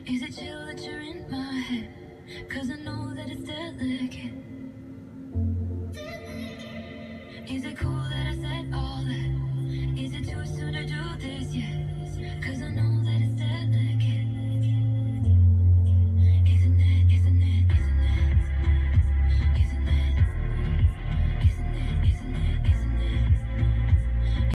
Is it chill that you're in my head? Cause I know that it's delicate. Is it cool that I said